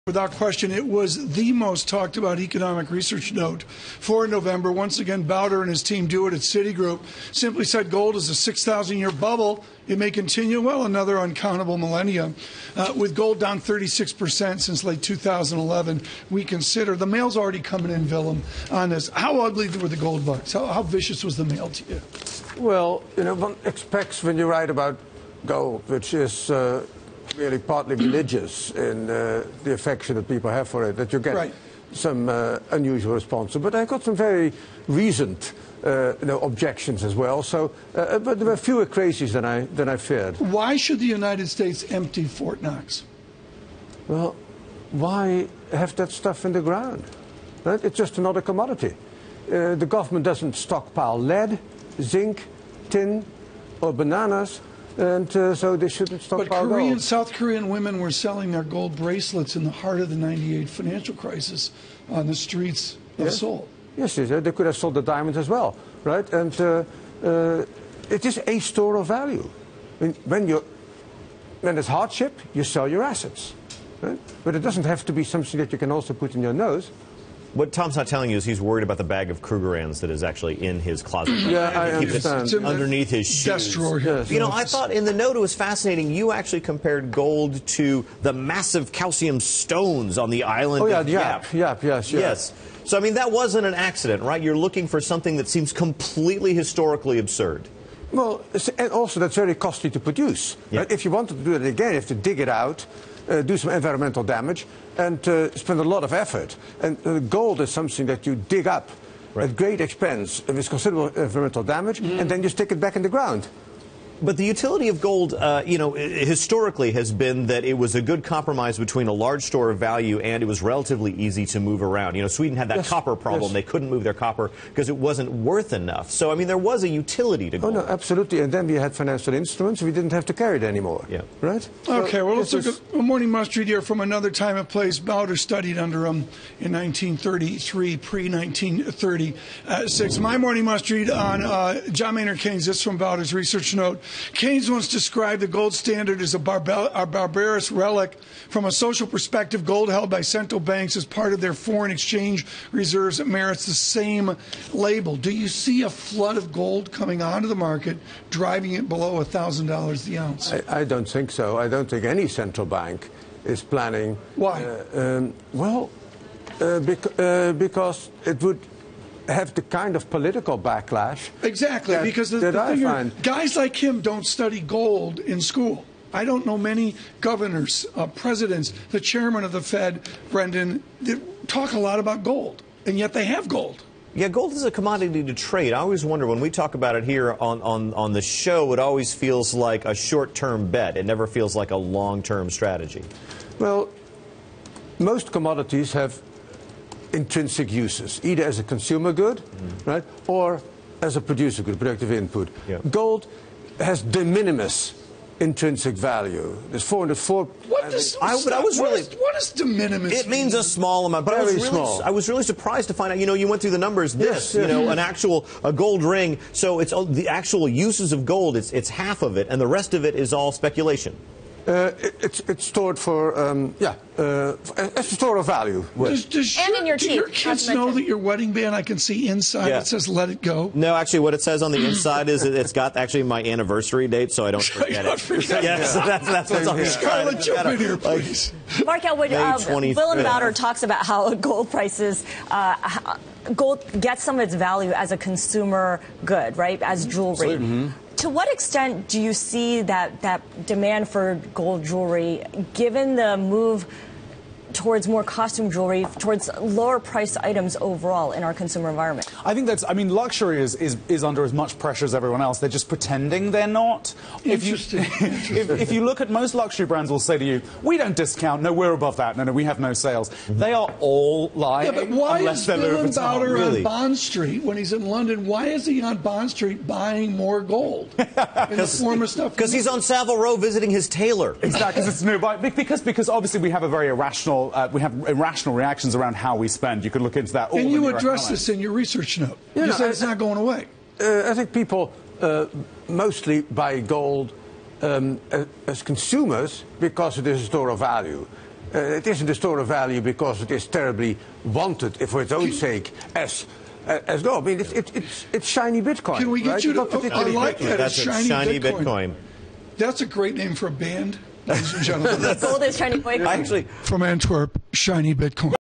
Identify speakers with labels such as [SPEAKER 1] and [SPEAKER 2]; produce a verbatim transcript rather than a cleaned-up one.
[SPEAKER 1] Without question, it was the most talked about economic research note for November. Once again, Bowder and his team do it at Citigroup. Simply said, gold is a six thousand year bubble. It may continue, well, another uncountable millennia. Uh, with gold down thirty-six percent since late two thousand eleven, we consider the mail's already coming in, Willem, on this. How ugly were the gold bugs? How, how vicious was the mail to you?
[SPEAKER 2] Well, you know, one expects when you write about gold, which is uh, really partly religious in uh, the affection that people have for it, that you get right. some uh, unusual response. But I got some very reasoned uh, you know, objections as well. So, uh, but there were fewer crazies than I than I feared.
[SPEAKER 1] Why should the United States empty Fort Knox?
[SPEAKER 2] Well, why have that stuff in the ground? Right? It's just another commodity. Uh, the government doesn't stockpile lead, zinc, tin, or bananas. And uh, so they shouldn't stop.
[SPEAKER 1] But Korean, South Korean women were selling their gold bracelets in the heart of the ninety-eight financial crisis on the streets of
[SPEAKER 2] yes.
[SPEAKER 1] Seoul.
[SPEAKER 2] Yes, yes, they could have sold the diamonds as well, right? And uh, uh, it is a store of value. I mean, when you when there's hardship, you sell your assets, right? But it doesn't have to be something that you can also put in your nose.
[SPEAKER 3] What Tom's not telling you is he's worried about the bag of Krugerrands that is actually in his closet.
[SPEAKER 2] Yeah, I
[SPEAKER 3] keep
[SPEAKER 2] understand.
[SPEAKER 3] It underneath his shoes.
[SPEAKER 1] Desk drawer here.
[SPEAKER 3] Yes. You know, I thought in the note it was fascinating. You actually compared gold to the massive calcium stones on the island
[SPEAKER 2] oh, yeah,
[SPEAKER 3] of
[SPEAKER 2] Yap.
[SPEAKER 3] Yap.
[SPEAKER 2] Yap, yes, yes.
[SPEAKER 3] Yes. So, I mean, that wasn't an accident, right? You're looking for something that seems completely historically absurd.
[SPEAKER 2] Well, and also that's very costly to produce.
[SPEAKER 3] Yeah.
[SPEAKER 2] Right? If you wanted to do it again, you have to dig it out, uh, do some environmental damage, and uh, spend a lot of effort. And uh, gold is something that you dig up right. at great expense, with considerable environmental damage, mm. and then you stick it back in the ground.
[SPEAKER 3] But the utility of gold, uh, you know, historically has been that it was a good compromise between a large store of value and it was relatively easy to move around. You know, Sweden had that yes, copper problem. Yes. They couldn't move their copper because it wasn't worth enough. So, I mean, there was a utility to gold.
[SPEAKER 2] Oh, no, absolutely. And then we had financial instruments. We didn't have to carry it anymore.
[SPEAKER 3] Yeah.
[SPEAKER 2] Right?
[SPEAKER 1] Okay,
[SPEAKER 2] so
[SPEAKER 1] well, let's look
[SPEAKER 2] is...
[SPEAKER 1] at a morning must read here from another time and place. Bowder studied under him in nineteen thirty-three, pre nineteen thirty-six. My morning must read on uh, John Maynard Keynes. This from Bowder's research note. Keynes once described the gold standard as a, barba a barbarous relic. From a social perspective, gold held by central banks as part of their foreign exchange reserves merits the same label. Do you see a flood of gold coming onto the market, driving it below one thousand dollars the ounce?
[SPEAKER 2] I, I don't think so. I don't think any central bank is planning.
[SPEAKER 1] Why?
[SPEAKER 2] Uh, um, well, uh, bec uh, because it would have the kind of political backlash.
[SPEAKER 1] Exactly,
[SPEAKER 2] that,
[SPEAKER 1] because the,
[SPEAKER 2] that
[SPEAKER 1] the
[SPEAKER 2] I
[SPEAKER 1] thing
[SPEAKER 2] find.
[SPEAKER 1] Are, guys like him don't study gold in school. I don't know many governors, uh, presidents, the chairman of the Fed, Brendan, that talk a lot about gold, and yet they have gold.
[SPEAKER 3] Yeah, gold is a commodity to trade. I always wonder, when we talk about it here on, on, on the show, it always feels like a short-term bet. It never feels like a long-term strategy.
[SPEAKER 2] Well, most commodities have intrinsic uses, either as a consumer good, mm. right, or as a producer good, productive input.
[SPEAKER 3] Yeah.
[SPEAKER 2] Gold has de minimis intrinsic value. There's four hundred four.
[SPEAKER 1] What does?
[SPEAKER 3] I, but I was
[SPEAKER 1] what
[SPEAKER 3] really.
[SPEAKER 1] Is, what is de minimis?
[SPEAKER 3] It means a small amount. But
[SPEAKER 2] Very
[SPEAKER 3] I was really,
[SPEAKER 2] small.
[SPEAKER 3] I was really surprised to find out. You know, you went through the numbers. This,
[SPEAKER 2] yes, yes.
[SPEAKER 3] you know, an actual a gold ring. So it's all, the actual uses of gold. It's it's half of it, and the rest of it is all speculation.
[SPEAKER 2] Uh, it, it's it's stored for um, yeah, uh, as a store of value.
[SPEAKER 1] Does, does
[SPEAKER 4] and
[SPEAKER 1] your,
[SPEAKER 4] in your
[SPEAKER 1] do
[SPEAKER 4] teeth.
[SPEAKER 1] your kids know that your wedding band? I can see inside
[SPEAKER 3] yeah.
[SPEAKER 1] it says "Let It Go."
[SPEAKER 3] No, actually, what it says on the inside is it, it's got actually my anniversary date, so I don't forget it.
[SPEAKER 1] Forget
[SPEAKER 3] yeah,
[SPEAKER 1] it.
[SPEAKER 3] so that's that's what's on the inside.
[SPEAKER 1] Scarlett, jump in here, please.
[SPEAKER 4] Mark Elwood, uh, Willem Bowder talks about how gold prices. Uh, Gold gets some of its value as a consumer good, right, as jewelry. Mm-hmm. To what extent do you see that, that demand for gold jewelry, given the move towards more costume jewelry, towards lower priced items overall in our consumer environment?
[SPEAKER 5] I think that's, I mean, luxury is, is, is under as much pressure as everyone else. They're just pretending they're not.
[SPEAKER 1] Interesting.
[SPEAKER 5] If you, if, if you look at most luxury brands will say to you, we don't discount, no, we're above that, no, no, we have no sales. Mm-hmm. They are all lying.
[SPEAKER 1] Yeah, but why
[SPEAKER 5] unless
[SPEAKER 1] is
[SPEAKER 5] they're
[SPEAKER 1] Willem Bowder
[SPEAKER 3] really?
[SPEAKER 1] on Bond Street when he's in London? Why is he on Bond Street buying more gold in the form of stuff?
[SPEAKER 3] Because he's on Savile Row visiting his tailor.
[SPEAKER 5] Exactly, because it's new. Because, because obviously we have a very irrational, uh, we have irrational reactions around how we spend. You could look into that all.
[SPEAKER 1] And you
[SPEAKER 5] in
[SPEAKER 1] address this in your research note.
[SPEAKER 2] Yeah,
[SPEAKER 1] you
[SPEAKER 2] no,
[SPEAKER 1] said
[SPEAKER 2] I,
[SPEAKER 1] it's not going away.
[SPEAKER 2] Uh, I think people uh, mostly buy gold um, as consumers because it is a store of value. Uh, it isn't a store of value because it is terribly wanted for its own sake as uh, as gold. I mean, it's it's it's, it's shiny Bitcoin.
[SPEAKER 1] Can we get
[SPEAKER 2] right?
[SPEAKER 1] you to?
[SPEAKER 2] Not particularly
[SPEAKER 1] I like that.
[SPEAKER 3] That's
[SPEAKER 1] It's
[SPEAKER 3] a
[SPEAKER 1] shiny,
[SPEAKER 3] shiny
[SPEAKER 1] Bitcoin.
[SPEAKER 3] Bitcoin.
[SPEAKER 1] That's a great name for a band, ladies and gentlemen.
[SPEAKER 4] Gold is shiny Bitcoin.
[SPEAKER 3] Actually,
[SPEAKER 1] From Antwerp, shiny Bitcoin.